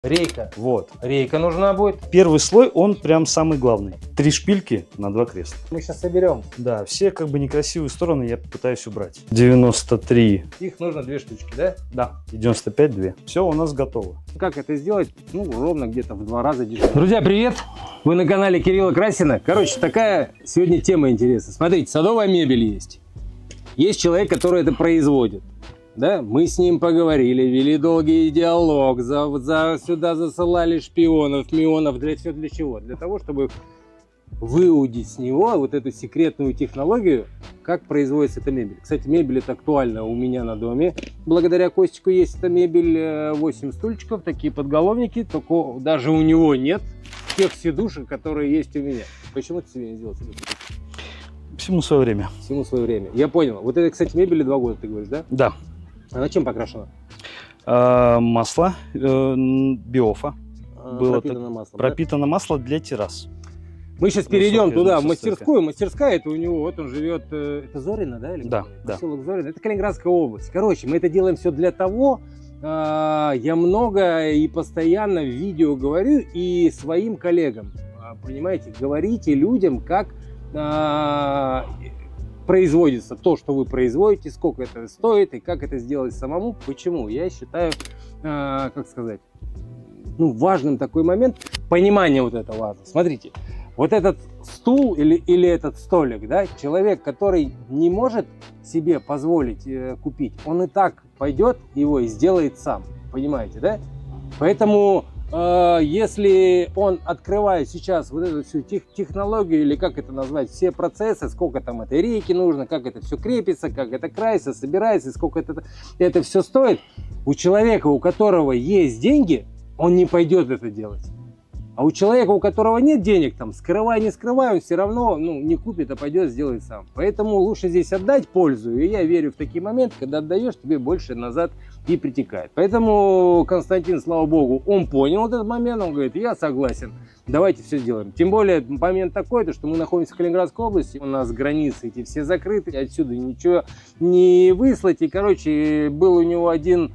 Рейка. Вот. Рейка нужна будет. Первый слой, он прям самый главный. 3 шпильки на 2 кресла. Мы сейчас соберем. Да, все как бы некрасивые стороны я пытаюсь убрать. 93. Их нужно 2 штучки, да? Да. 95 2. Все у нас готово. Как это сделать? Ну, ровно где-то в 2 раза дешевле. Друзья, привет! Вы на канале Кирилла Красина. Короче, такая сегодня тема интересная. Смотрите, садовая мебель есть. Есть человек, который это производит. Да? Мы с ним поговорили, вели долгий диалог, сюда засылали шпионов, мионов. Для чего? Для того, чтобы выудить с него вот эту секретную технологию, как производится эта мебель. Кстати, мебель это актуально у меня на доме. Благодаря Костику есть эта мебель, 8 стульчиков, такие подголовники, только даже у него нет тех сидушек, которые есть у меня. Почему ты себе не сделал сидушек? Всему свое время. Всему свое время. Я понял. Вот это, кстати, мебели 2 года, ты говоришь, да? Да. А на чем покрашено? Масло биофа. Пропитано маслом. Пропитано масло для террас. Мы сейчас перейдем туда, в мастерскую. Мастерская это у него, вот он живет, это Зорино, да? Или да, да. Поселок Зорино, это Калининградская область. Короче, мы это делаем все для того, я много и постоянно в видео говорю и своим коллегам, понимаете, говорите людям, как производится то, что вы производите, сколько это стоит и как это сделать самому. Почему? Я считаю, как сказать, ну, важным такой момент, понимание вот это важно. Смотрите, вот этот стул или этот столик, да, человек, который не может себе позволить купить, он и так пойдет его и сделает сам, понимаете, да? Поэтому если он открывает сейчас вот эту всю технологию, или как это назвать, все процессы, сколько там этой рейки нужно, как это все крепится, как это красится, собирается, сколько это все стоит, у человека, у которого есть деньги, он не пойдет это делать. А у человека, у которого нет денег, там, скрывай, не скрывай, он все равно не купит, а пойдет сделает сам. Поэтому лучше здесь отдать пользу. И я верю в такие моменты, когда отдаешь, тебе больше назад и притекает. Поэтому Константин, слава богу, он понял этот момент, он говорит, я согласен, давайте все сделаем. Тем более момент такой, что мы находимся в Калининградской области, у нас границы эти все закрыты, отсюда ничего не выслать. И, короче, был у него один...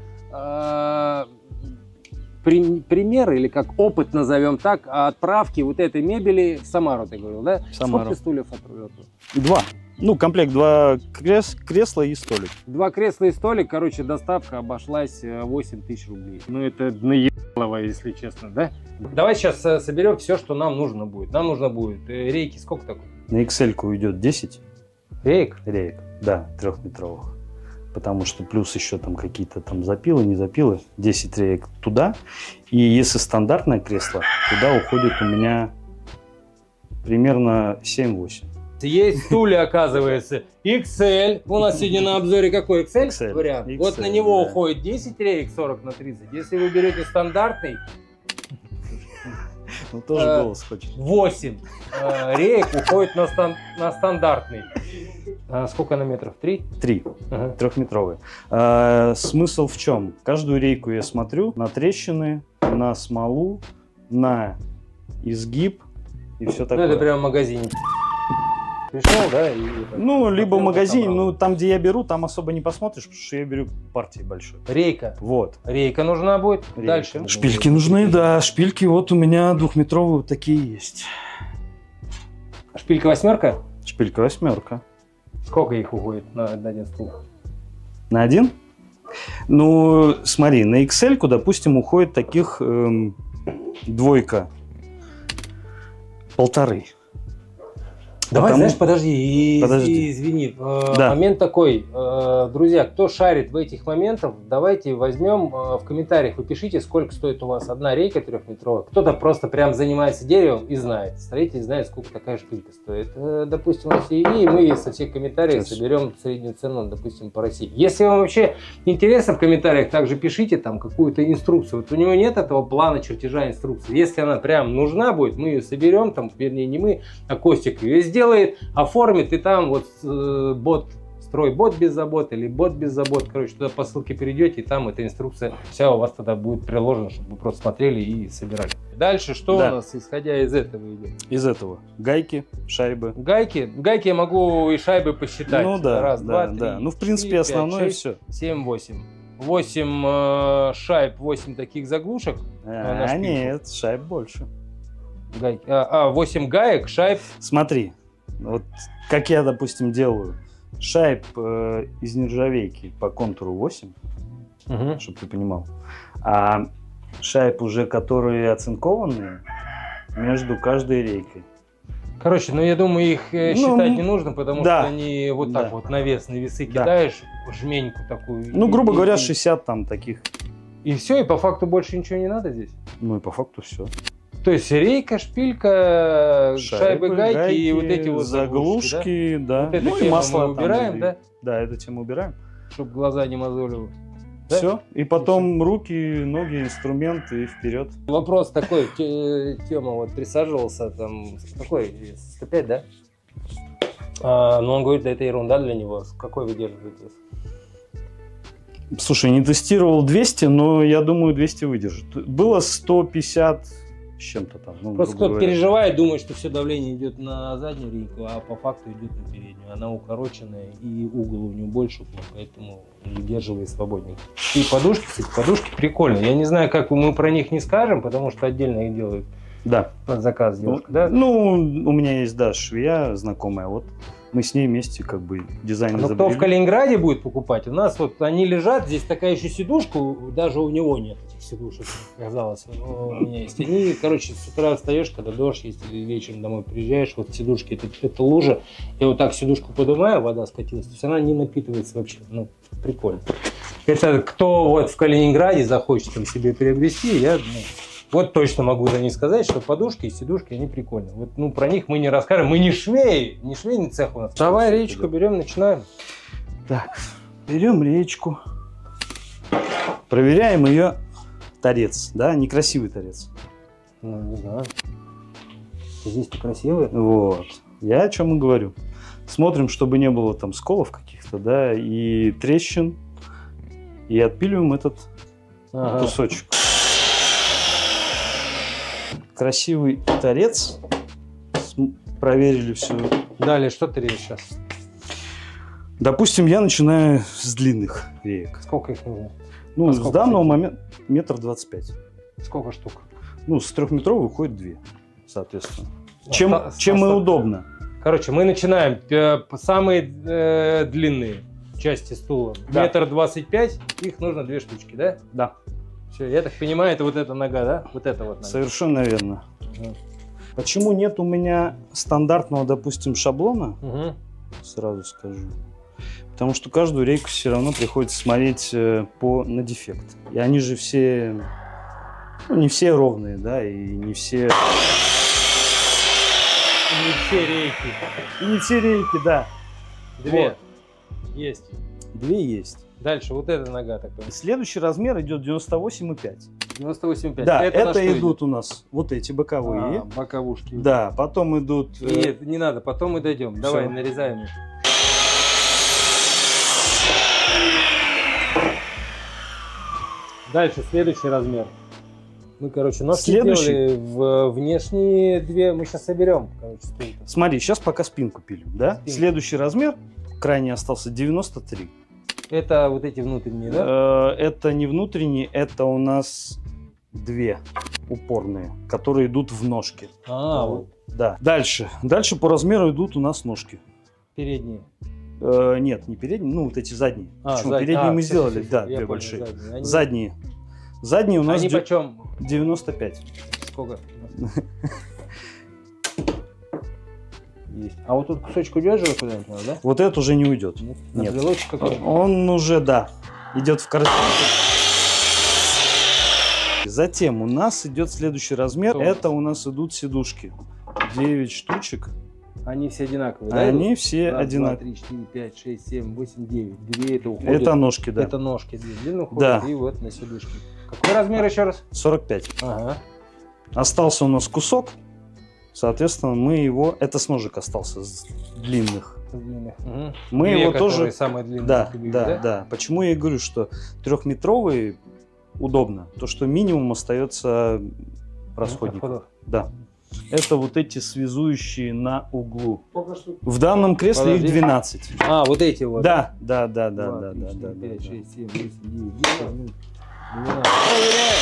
пример, или как опыт, назовем так, отправки вот этой мебели в Самару, ты говорил, да? Самару. Сколько стульев отправил? 2. Ну, комплект 2 кресла и столик. 2 кресла и столик, короче, доставка обошлась 8 тысяч рублей. Ну, это наебалово, если честно, да? Давай сейчас соберем все, что нам нужно будет. Нам нужно будет рейки, сколько такой? На Excel-ку идет 10 рейк? Рейк, да, 3-метровых. Потому что плюс еще там какие-то там запилы, не запилы, 10 рейк туда. И если стандартное кресло, туда уходит у меня примерно 7-8. Есть стулья, оказывается, XL. У нас сегодня на обзоре какой XL вариант? XL, вот на него да. уходит 10 рейк 40 на 30. Если вы берете стандартный, ну тоже голос хочет. 8 рейк уходит на стандартный. Сколько на метров? 3? 3. Ага. 3-метровые. Смысл в чем? Каждую рейку я смотрю на трещины, на смолу, на изгиб и все такое. Ну, это прям в магазине. Пришел, да? Ну, либо в магазине, ну, там, где я беру, там особо не посмотришь, потому что я беру партии большой. Рейка. Вот. Рейка нужна будет. Рейка. Дальше. Шпильки нужны, да. Шпильки вот у меня 2-метровые вот такие есть. Шпилька 8? Шпилька 8. Сколько их уходит на один стул? На один? Ну, смотри, на Excel-ку, допустим, уходит таких 2, 1,5. Давай, знаешь, подожди, извини. Да. Момент такой, друзья, кто шарит в этих моментах, давайте возьмем в комментариях, вы пишите, сколько стоит у вас одна рейка 3-метровая. Кто-то просто прям занимается деревом и знает, строитель знает, сколько такая шпилька стоит. Допустим, и мы со всех комментариев соберем среднюю цену, допустим, по России. Если вам вообще интересно, в комментариях также пишите там какую-то инструкцию. Вот у него нет этого плана, чертежа, инструкции. Если она прям нужна будет, мы ее соберем, там, вернее, не мы, а Костик ее сделает, оформит, и там вот бот, стройбот без забот или бот без забот, короче, туда по ссылке перейдете, и там эта инструкция вся у вас тогда будет приложена, чтобы вы просто смотрели и собирали. Дальше что у нас, исходя из этого идет? Из этого гайки, шайбы. Гайки я могу и шайбы посчитать. Ну да, Раз, да, два, да. три, Ну, в принципе, 4, основное 5, 6, все. 7, 8. 8 шайб, 8 таких заглушек. На шпильку. Нет, шайб больше. Гайки. 8 гаек, шайб. Смотри, вот как я, допустим, делаю. Шайб из нержавейки по контуру 8, чтобы ты понимал. А шайб уже, которые оцинкованные, между каждой рейкой. Короче, ну я думаю, их считать не нужно, потому да, что они вот так вот на весы кидаешь, жменьку такую. Ну, грубо говоря, 60 там таких. И все, и по факту больше ничего не надо здесь? Ну и по факту все. То есть рейка, шпилька, шайбы, гайки и вот эти вот заглушки, да. Вот это и масло мы убираем, да? Да, эту тему убираем. Чтобы глаза не мозолило. Да? Все. И потом руки, ноги, инструменты и вперед. Вопрос такой, Тема вот присаживался, там, какой, 105, да? Но он говорит, да это ерунда для него. Какой выдерживает вес? Слушай, не тестировал 200, но я думаю 200 выдержит. Было 150 с чем-то там. Ну, просто кто-то переживает, думает, что все давление идет на заднюю рейку, а по факту идет на переднюю. Она укороченная и угол у нее больше, поэтому выдерживает свободненько. И подушки, кстати, подушки прикольные. Я не знаю, как мы про них не скажем, потому что отдельно их делают. Да. Под заказ девушка, да? Ну, у меня есть, да, швея знакомая, вот. Мы с ней вместе как бы дизайн изобрели. Кто в Калининграде будет покупать, у нас вот они лежат, здесь такая еще сидушка, даже у него нет этих сидушек, казалось, у меня есть. Они, короче, с утра встаешь, когда дождь есть, или вечером домой приезжаешь, вот сидушки, это лужа, я вот так сидушку поднимаю, вода скатилась, то есть она не напитывается вообще, ну, прикольно. Это кто вот в Калининграде захочет там себе приобрести, я... Вот точно могу за них сказать, что подушки и сидушки, они прикольные. Вот, ну, про них мы не расскажем. Мы не швеи, не швейный цех у нас. Давай речку берем, начинаем. Так, берем речку. Проверяем ее торец, да, некрасивый торец. Ну, не знаю. Здесь-то красивый. Вот. Я о чем и говорю. Смотрим, чтобы не было там сколов каких-то, да, и трещин. И отпиливаем этот кусочек. Красивый торец. Проверили все. Далее, что ты режешь сейчас? Допустим, я начинаю с длинных реек. Сколько их нужно? Ну, с данного момента 1,25 м. Сколько штук? Ну, с 3-метровой уходит 2, соответственно. Чем и удобно. Короче, мы начинаем самые длинные части стула. Да. 1,25 м, их нужно 2 штучки, да? Да. Все, я так понимаю, это вот эта нога, да? Вот эта вот нога. Совершенно верно. Почему нет у меня стандартного, допустим, шаблона? Сразу скажу. Потому что каждую рейку все равно приходится смотреть на дефект. И они же все, ну, не все ровные, да, и не все... Не все рейки. И не все рейки, да. 2 вот. Есть. 2 есть. Dальше вот эта нога такая. Следующий размер идет 98,5. 98,5. Да, это идут у нас вот эти боковые. Боковушки. Да, потом идут... Нет, не надо, потом мы дойдем. Давай, нарезаем их. Дальше, следующий размер. Мы, короче, ножки сделали, внешние 2 мы сейчас соберем. Короче, смотри, сейчас пока спинку пилим, да? Спинку. Следующий размер, крайний остался 93. Это вот эти внутренние, да? Это не внутренние, это у нас 2 упорные, которые идут в ножки. Вот. Да. Дальше по размеру идут у нас ножки. Передние? Нет, не передние, ну вот эти задние. Почему? Передние мы сделали, да, 2 большие. Задние. Задние у нас... Они почем? 95. Сколько? Есть. А вот тут кусочек удерживает куда-нибудь надо, да? Вот этот уже не уйдет. Нет. Он уже, да, идет в картинку. Затем у нас идет следующий размер. Это у нас идут сидушки. 9 штучек. Они все одинаковые, да? Они все одинаковые. 2, 3, 4, 5, 6, 7, 8, 9. 2 это уходит. Это ножки, да. Это ножки. 2 длинные уходят, да. И вот на сидушки. Какой размер еще раз? 45. Ага. Остался у нас кусок. Соответственно, мы его... Это с ножек остался, с длинных. Угу. Мы его тоже... Самые длинные. Да. Почему я и говорю, что 3-метровый удобно. То, что минимум остается расходников. Да. Это вот эти связующие на углу. В данном кресле их 12. А, вот эти вот. Да. 2, 3, 4, 5, 6, 7, 8, 9, 10, 11, 12. Проверяем.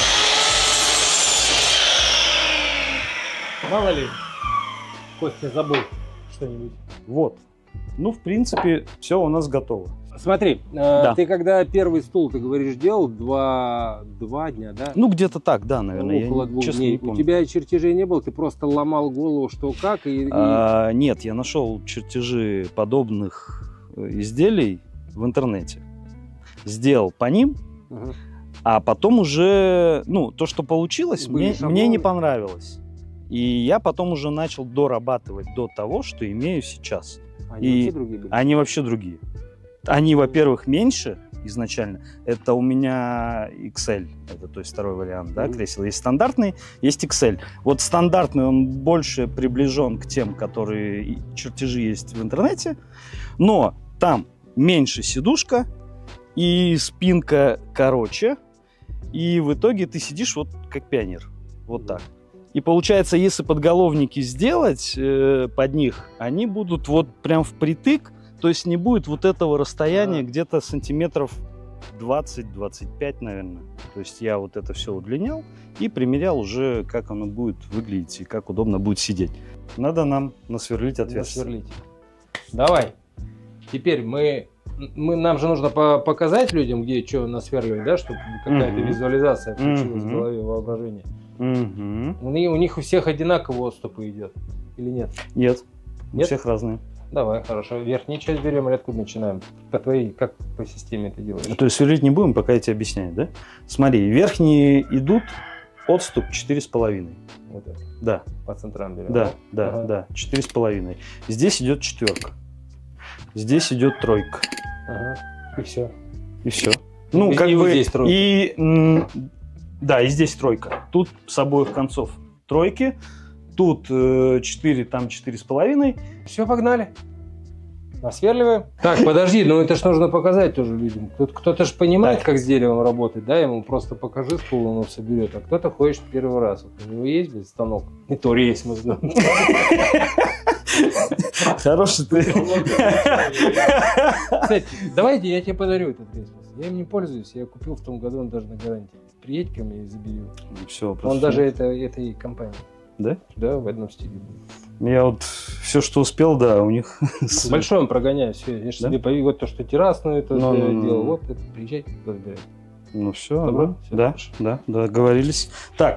Мало ли, Костя забыл что-нибудь. Вот. Ну, в принципе, все у нас готово. Смотри, ты когда первый стул, ты говоришь, делал 2 дня, да? Ну, где-то так, да, наверное. Около 2 дней. У тебя чертежей не было? Ты просто ломал голову, что как? Нет, я нашел чертежи подобных изделий в интернете. Сделал по ним, а потом уже, ну, то, что получилось, мне не понравилось. И я потом уже начал дорабатывать до того, что имею сейчас. Они вообще другие были? Они вообще другие. Они, во-первых, меньше изначально. Это у меня XL, это то есть второй вариант, да, кресел. Есть стандартный, есть XL. Вот стандартный, он больше приближен к тем, которые чертежи есть в интернете, но там меньше сидушка и спинка короче, и в итоге ты сидишь вот как пионер, вот так. И получается, если подголовники сделать под них, они будут вот прям впритык, то есть не будет вот этого расстояния где-то сантиметров 20-25, наверное. То есть я вот это все удлинял и примерял уже, как оно будет выглядеть и как удобно будет сидеть. Надо нам насверлить отверстие. Насверлить. Давай. Теперь нам же нужно показать людям, где что насверливать, да, чтобы какая-то визуализация включилась в голове, воображение. У них у всех одинаково отступы идет или нет? Нет, у всех разные. Давай, хорошо. Верхнюю часть берем или откуда начинаем? Как по системе это делаешь? То есть сверлить не будем, пока я тебе объясняю, да? Смотри, верхние идут отступ 4,5. Вот это. Да. По центрам берем? Да, 4,5. Здесь идет 4. Здесь идет 3. И все. И все. Ну, как бы... Здесь 3. Да, и здесь 3. Тут с обоих концов 3. Тут 4, там 4,5. Все, погнали. Насверливаем. Так, подожди, ну это ж нужно показать тоже людям. Кто-то же понимает, как с деревом работать, да? Ему просто покажи стул, он его соберет. А кто-то ходит первый раз. Вот у него есть станок? И то есть, мы знаем. Хороший ты. Кстати, давайте я тебе подарю этот ресурс. Я им не пользуюсь. Я купил в том году, он даже на гарантии. Приедь ко мне и забери. Все, он даже этой компании. Да? Да, в одном стиле. Я вот все, что успел, да, у них... Большой он прогоняю, все. Я же себе повел вот то, что террасную это делал. Вот это, приезжайте, забирай. Ну все, добро? Да, договорились. Так,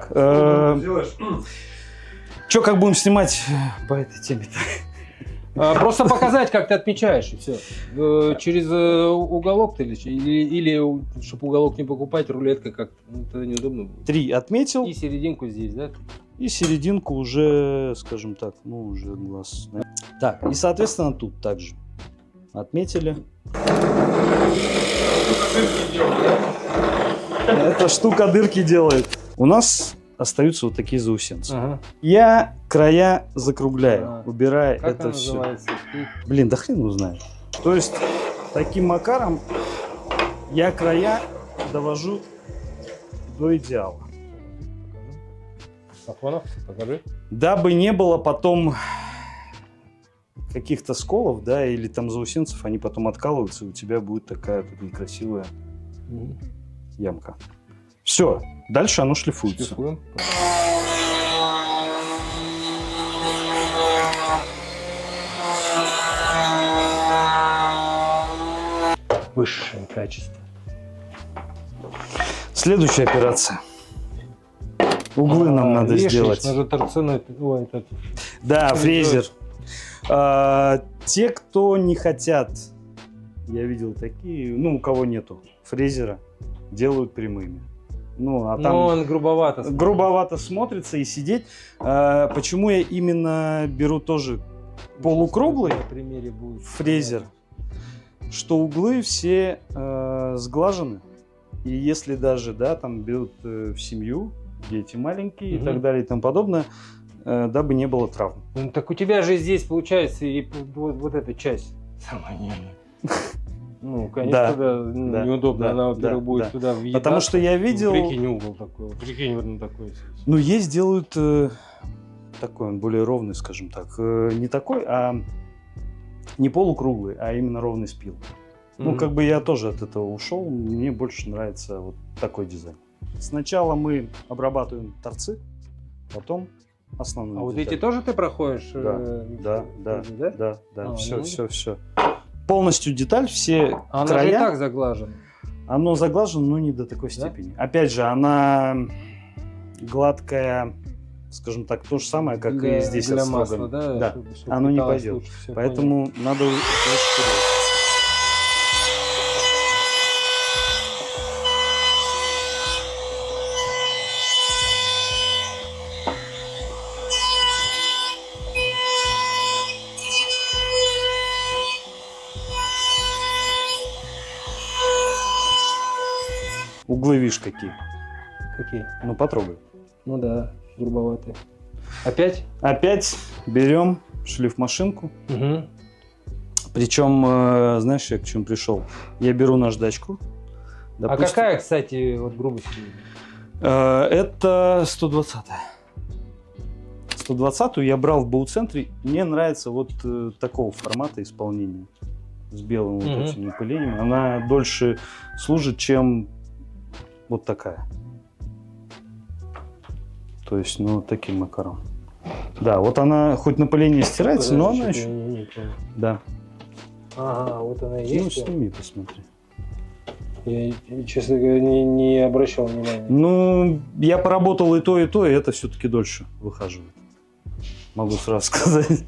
что как будем снимать по этой теме-то? Просто показать, как ты отмечаешь, и все. Через уголок ты или чтобы уголок не покупать, рулетка как-то, ну, тогда неудобно будет. 3 отметил. И серединку здесь, да? И серединку уже, скажем так, ну уже глаз. Так, и соответственно тут также отметили. Эта штука дырки делает. У нас остаются вот такие заусенцы. Я края закругляю, убирая как это все. Называется? Блин, да хрен узнает. То есть таким макаром я края довожу до идеала. Сафонов, покажи. Дабы не было потом каких-то сколов, да, или там заусенцев, они потом откалываются, и у тебя будет такая тут некрасивая ямка. Все, дальше оно шлифуется. Шлифуем. Высшее качество. Следующая операция. Углы нам надо сделать. Нужно торцевать. Да, фрезер. Те, кто не хотят, я видел такие, ну, у кого нету фрезера, делают прямыми. Ну, а там он грубовато смотрится и сидеть. Почему я именно беру тоже полукруглый фрезер, что углы все сглажены. И если даже, да, там берут в семью, дети маленькие и так далее и тому подобное, дабы не было травм. Ну, так у тебя же здесь получается и вот эта часть самая нервная. Ну, конечно, да, неудобно, да, она, во-первых, будет туда въедаться. Потому что я видел... Прикинь, угол такой, прикинь, вот на такой. Ну, есть делают такой он более ровный, скажем так. Не такой, а не полукруглый, а именно ровный спил. Ну, как бы я тоже от этого ушел. Мне больше нравится вот такой дизайн. Сначала мы обрабатываем торцы, потом основную. А вот деталь. эти тоже ты проходишь? Да. Все. Полностью деталь, все Она края. же и так заглажена. Оно заглажено, но не до такой степени. Опять же, она гладкая, скажем так, то же самое, как и здесь для отстрогано. масла, да? Да, оно не пойдет. Поэтому надо очень аккуратно. Углы, видишь, какие? Какие? Ну, потрогай. Ну да, грубоватые. Опять? Опять берем шлифмашинку. Угу. Причем, знаешь, я к чему пришел? Я беру наждачку. Допустим, а какая, кстати, вот грубость? Это 120-я. 120-ю я брал в Бауцентре. Мне нравится вот такого формата исполнения. С белым вот этим напылением. Она дольше служит, чем вот такая. То есть, ну, таким макаром. Да, вот она, хоть напыление стирается, но она еще... Да. Ага, вот она и есть. Ну, сними, посмотри. Я, честно говоря, не обращал внимания. Ну, я поработал и то, и это все-таки дольше выхаживает. Могу сразу сказать.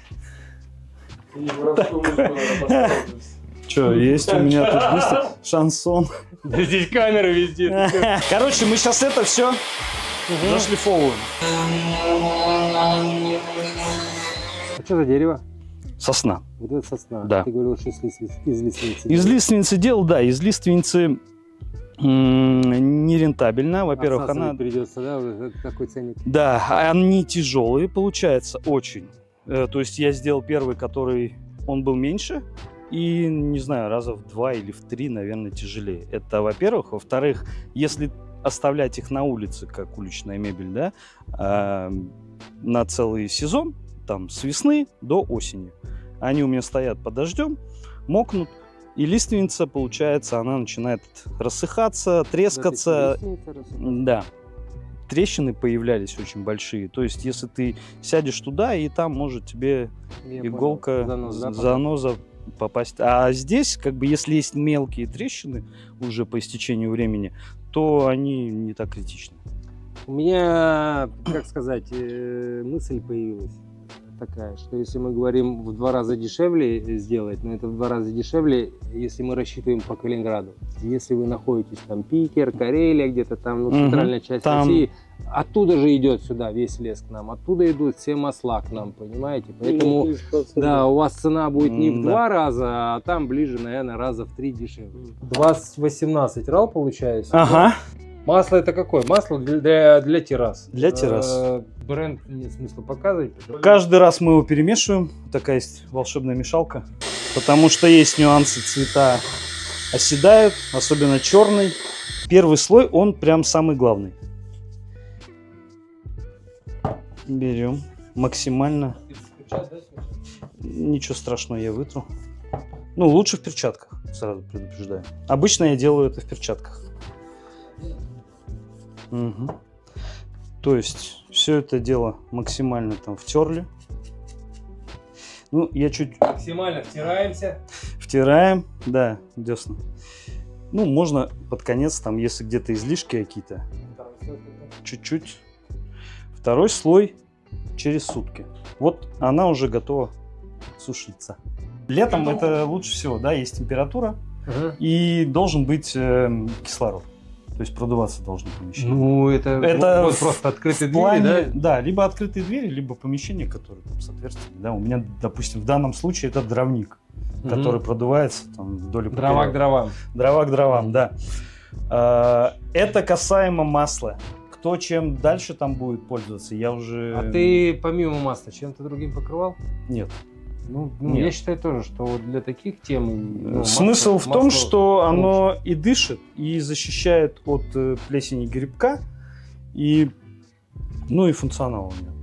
Что, есть у меня тут быстро шансон. Здесь камеры везде. Короче, мы сейчас это все зашлифовываем. А что за дерево? Сосна. Вот это сосна. Да. Ты говорил, что из лиственницы. Из лиственницы делал, да. Из лиственницы нерентабельно. Во-первых, она... придется, да? Какой ценник? Да, они тяжелые, получается, очень. То есть я сделал первый, который... Он был меньше. И, не знаю, раза в 2 или в 3, наверное, тяжелее. Это, во-первых. Во-вторых, если оставлять их на улице, как уличная мебель, да, на целый сезон, там, с весны до осени, они у меня стоят под дождем, мокнут, и лиственница, получается, она начинает рассыхаться, трескаться. Да. Трещины появлялись очень большие. То есть, если ты сядешь туда, и там может тебе иголка, заноза попасть. А здесь, как бы, если есть мелкие трещины уже по истечению времени, то они не так критичны. У меня, как сказать, мысль появилась такая, что если мы говорим в 2 раза дешевле сделать, но это в 2 раза дешевле, если мы рассчитываем по Калининграду. Если вы находитесь там Питер, Карелия, где-то там, ну, центральная часть России, оттуда же идет сюда весь лес к нам, оттуда идут все масла к нам, понимаете? Поэтому, да, у вас цена будет не в 2 раза, а там ближе, наверное, раза в 3 дешевле. 20-18 рал получается? Ага. Масло это какое? Масло для террас. Для террас. Бренд нет смысла показывать. Каждый раз мы его перемешиваем. Такая есть волшебная мешалка. Потому что есть нюансы, цвета оседают, особенно черный. Первый слой, он прям самый главный. Берем максимально. Ничего страшного, я вытру. Ну, лучше в перчатках, сразу предупреждаю. Обычно я делаю это в перчатках. Угу. То есть все это дело максимально там втерли. Ну, я чуть... Максимально втираемся. Втираем, да, десна. Ну, можно под конец, там, если где-то излишки какие-то, чуть-чуть. Второй слой через сутки. Вот она уже готова сушиться. Летом это лучше всего, да, есть температура и должен быть кислород. То есть продуваться должно помещение. Ну, это вот просто открытые двери, да? Да, либо открытые двери, либо помещение, которое там с отверстиями. Да, у меня, допустим, в данном случае это дровник, который продувается там вдоль и поперек. Дрова к дровам. Дрова к дровам, да. Это касаемо масла. Кто чем дальше там будет пользоваться, я уже... А ты помимо масла чем-то другим покрывал? Нет. Ну, я считаю тоже, что вот для таких тем... Смысл в том, что оно и дышит, и защищает от плесени грибка, и, ну и функционал у него.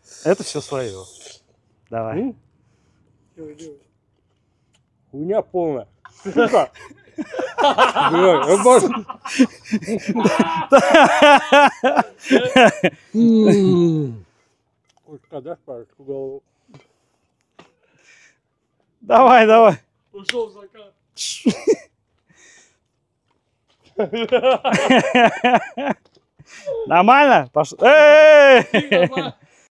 Это все свое. Давай. Хуйня полная. Дашь парочку голову? Давай, давай. Ушел в закат. Нормально? Пошел. Эй!